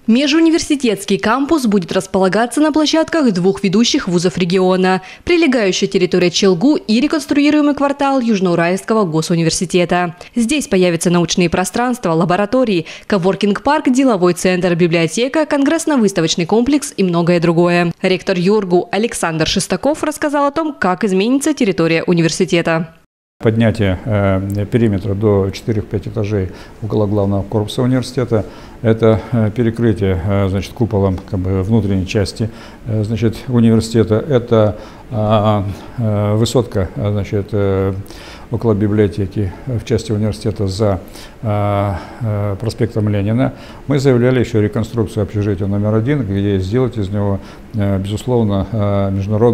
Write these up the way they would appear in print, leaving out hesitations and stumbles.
Межуниверситетский кампус будет располагаться на площадках двух ведущих вузов региона, прилегающая территория Челгу и реконструируемый квартал Южноуральского госуниверситета. Здесь появятся научные пространства, лаборатории, коворкинг-парк, деловой центр, библиотека, конгрессно-выставочный комплекс и многое другое. Ректор ЮрГУ Александр Шестаков рассказал о том, как изменится территория университета. Поднятие периметра до 4-5 этажей около главного корпуса университета – это перекрытие, значит, куполом внутренней части, значит, университета. Это высотка, значит, около библиотеки в части университета за проспектом Ленина. Мы заявляли еще реконструкцию общежития номер 1, где сделать из него, безусловно,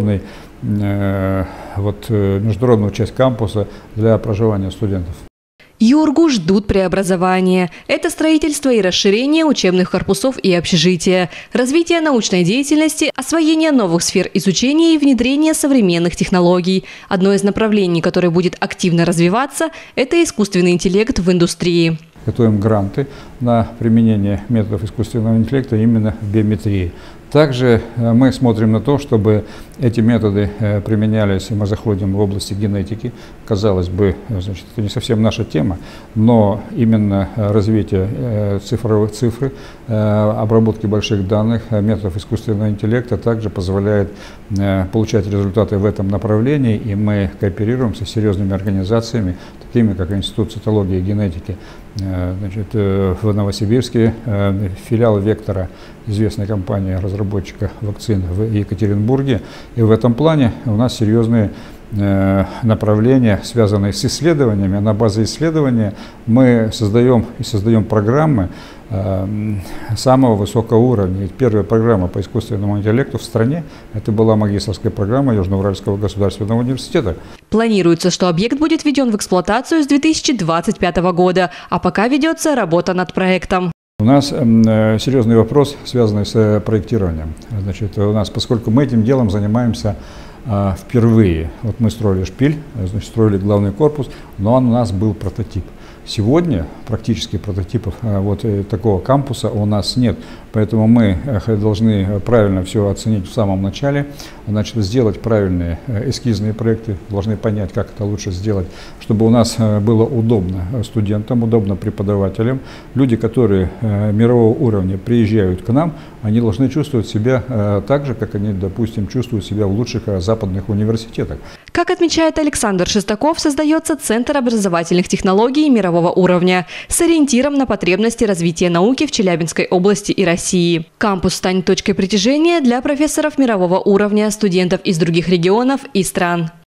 международную часть кампуса для проживания студентов. ЮрГУ ждут преобразования. Это строительство и расширение учебных корпусов и общежития, развитие научной деятельности, освоение новых сфер изучения и внедрение современных технологий. Одно из направлений, которое будет активно развиваться, это искусственный интеллект в индустрии. Готовим гранты на применение методов искусственного интеллекта именно в биометрии. Также мы смотрим на то, чтобы эти методы применялись, мы заходим в области генетики. Казалось бы, значит, это не совсем наша тема, но именно развитие цифры, обработки больших данных, методов искусственного интеллекта также позволяет получать результаты в этом направлении, и мы кооперируемся с серьезными организациями, такими как Институт цитологии и генетики, значит, в Новосибирске, филиал Вектора, известной компании разработчика вакцин в Екатеринбурге. И в этом плане у нас серьезные направления, связанные с исследованиями. На базе исследования мы создаем программы самого высокого уровня. Первая программа по искусственному интеллекту в стране – это была магистерская программа Южноуральского государственного университета. Планируется, что объект будет введен в эксплуатацию с 2025 года, а пока ведется работа над проектом. У нас серьезный вопрос, связанный с проектированием. Значит, поскольку мы этим делом занимаемся впервые. Вот мы строили шпиль, значит, строили главный корпус, но у нас был прототип. Сегодня практически прототипов вот такого кампуса у нас нет, поэтому мы должны правильно все оценить в самом начале, значит, сделать правильные эскизные проекты, должны понять, как это лучше сделать, чтобы у нас было удобно студентам, удобно преподавателям. Люди, которые мирового уровня приезжают к нам, они должны чувствовать себя так же, как они, допустим, чувствуют себя в лучших западных университетах. Как отмечает Александр Шестаков, создается Центр образовательных технологий мирового уровня с ориентиром на потребности развития науки в Челябинской области и России. Кампус станет точкой притяжения для профессоров мирового уровня, студентов из других регионов и стран.